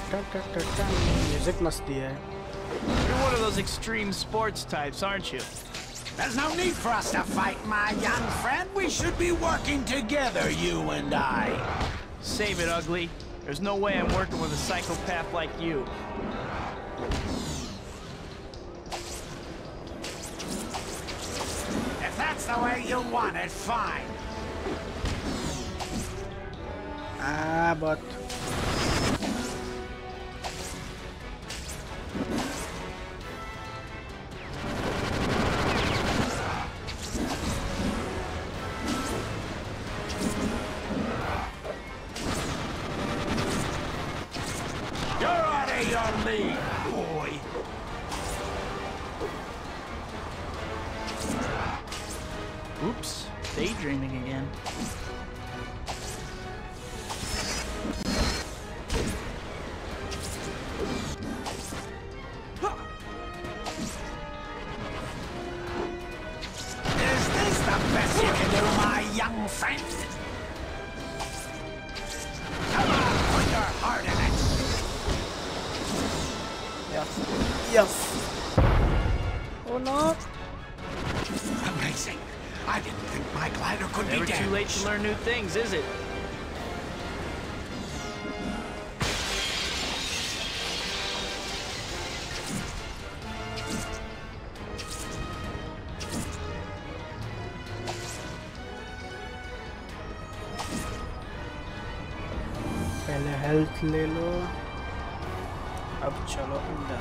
Music मस्ती है. You're one of those extreme sports types, aren't you? There's no need for us to fight, my young friend. We should be working together, you and I. Save it, ugly. There's no way I'm working with a psychopath like you. If that's the way you want it, fine. But You're out of your league, boy. Oops, daydreaming again. Is this the best you can do, my young friend? Come on, put your heart in it. yes. Oh no. Amazing. I didn't think my glider could Never be too late damaged. to learn new things, is it? पहले health ले लो. अब चलो अंदर.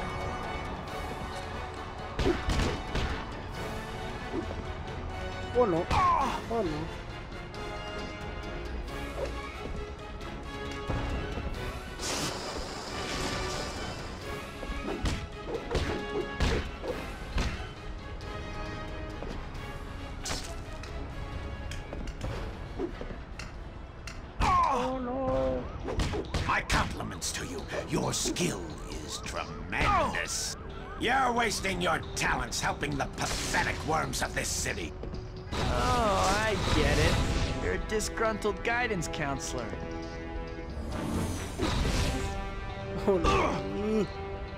Oh no. Oh no. Oh no. My compliments to you. Your skill is tremendous. You're wasting your talents helping the pathetic worms of this city. Oh, I get it. You're a disgruntled guidance counselor. Oh no.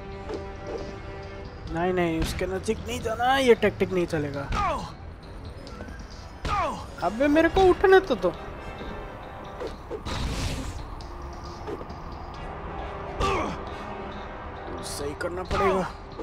नहीं नहीं उसके नजदीक नहीं जाना. ये technique नहीं चलेगा. अबे मेरे को उठने तो सही करना पड़ेगा.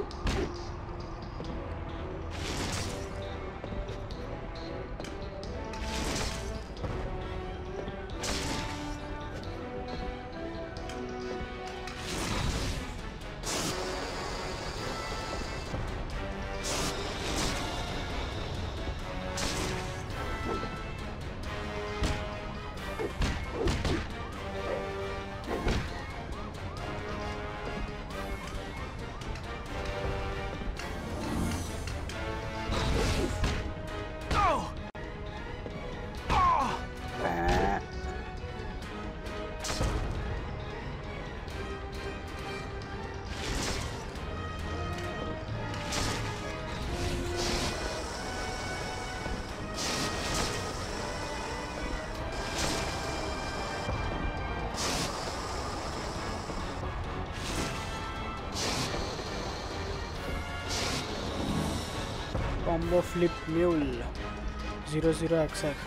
Combo flip mule 00XX.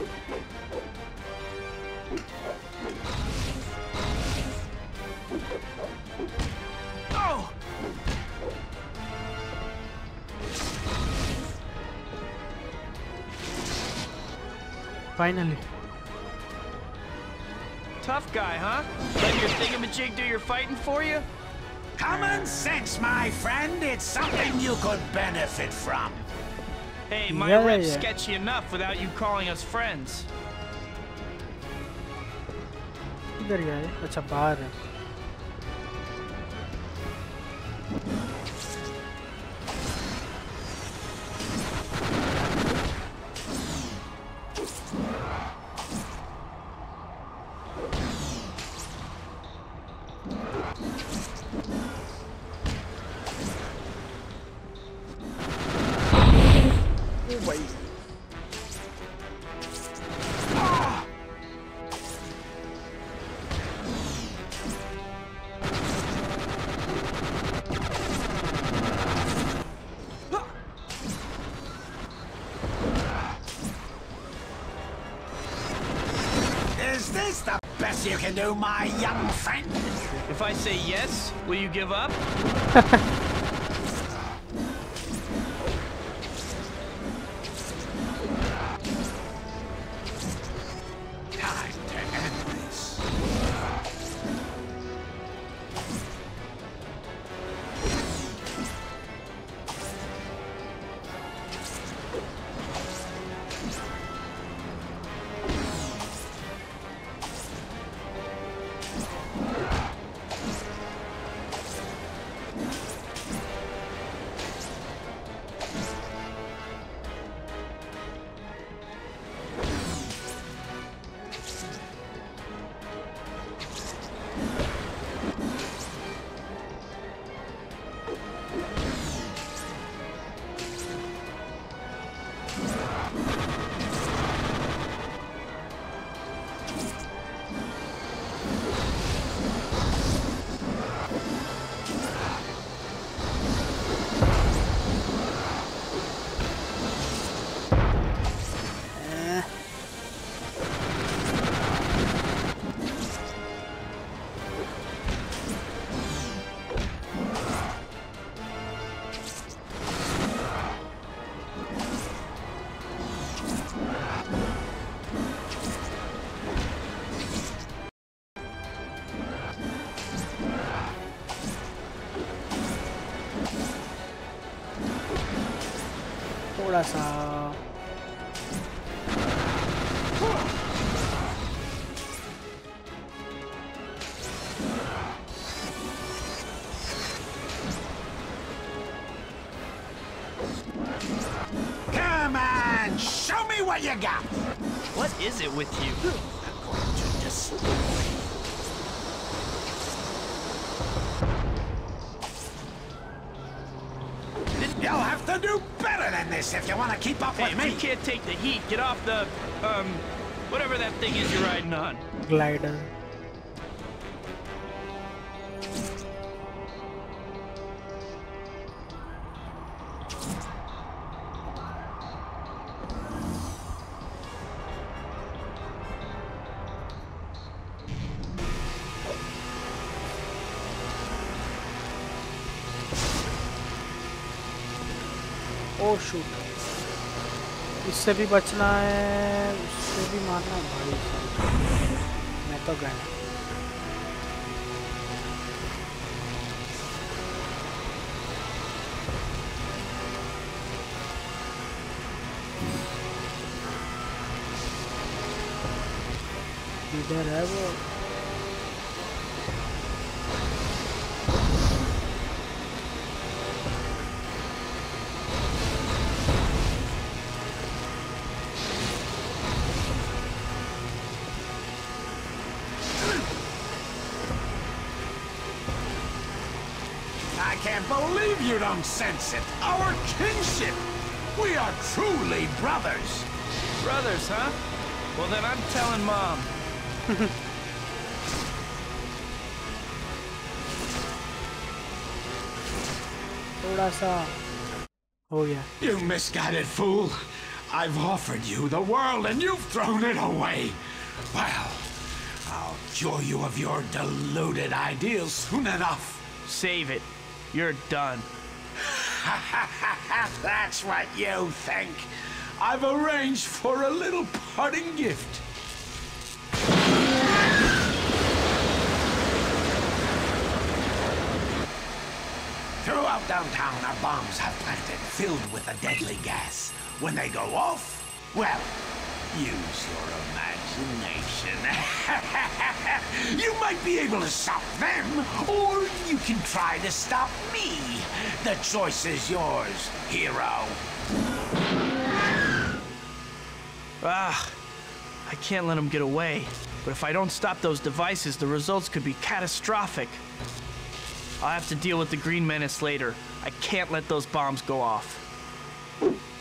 Finally. Tough guy, huh? Let your thingamajig do your fighting for you? Common sense, my friend. It's something you could benefit from. Hey, my Yeah, rip's yeah. sketchy enough without you calling us friends. इधर गया है. अच्छा बाहर है. else you can do, my young friend? If I say yes, will you give up? Time to end this. थोड़ा सा Come on, show me what you got. What is it with you? I'm going to destroy. You'll have to do better than this if you want to keep up Hey, with man, me. you can't take the heat. Get off the, whatever that thing is you're riding on. glider. Oh shoot, इससे भी बचना है, उससे भी मारना है भाई। मैं तो गया। इधर है वो। I can't believe you don't sense it. Our kinship. We are truly brothers. Brothers, huh? Well, then I'm telling Mom. थोड़ा सा हो गया। You misguided fool. I've offered you the world and you've thrown it away. Well, I'll cure you of your deluded ideals soon enough. Save it. You're done. That's what you think. I've arranged for a little parting gift. Throughout downtown are bombs have planted, filled with a deadly gas. When they go off, well, use your imagination. You might be able to stop them, or you can try to stop me. The choice is yours, hero. I can't let them get away. But if I don't stop those devices, the results could be catastrophic. I'll have to deal with the Green Menace later. I can't let those bombs go off.